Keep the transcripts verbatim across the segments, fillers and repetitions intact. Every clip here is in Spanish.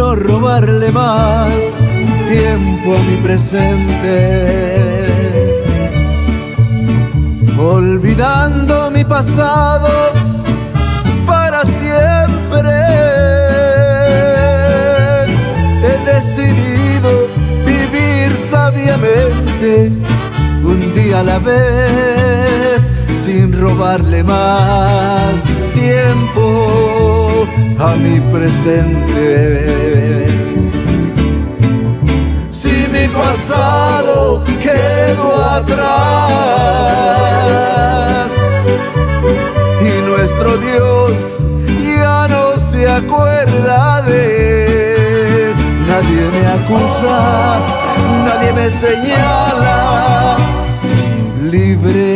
no robarle más tiempo a mi presente, olvidando mi pasado para siempre. He decidido vivir sabiamente, un día a la vez, sin robarle más tiempo a mi presente. Si mi pasado quedó atrás y nuestro Dios ya no se acuerda de él, nadie me acusa, nadie me señala, libre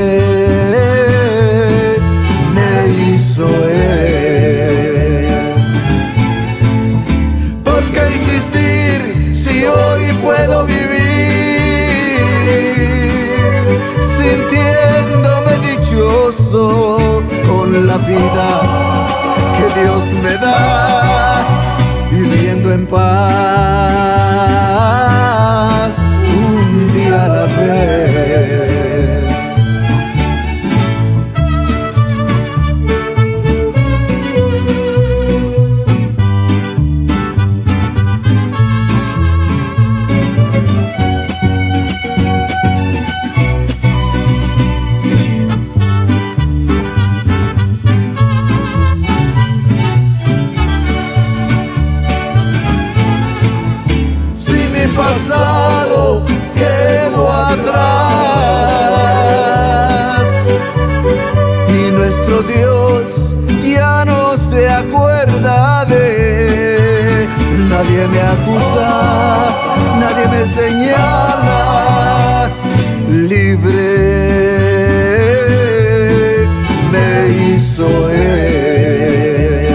me hizo él. ¿Por qué insistir si hoy puedo vivir sintiéndome dichoso con la vida que Dios me da, viviendo en paz un día a la vez? Pasado quedó atrás y nuestro Dios ya no se acuerda de él. Nadie me acusa, nadie me señala, libre me hizo él.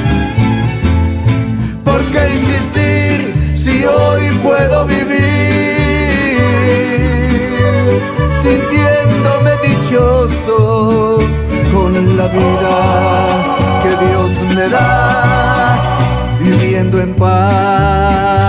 ¿Por qué insistir si hoy puedo vivir sintiéndome dichoso con la vida que Dios me da, viviendo en paz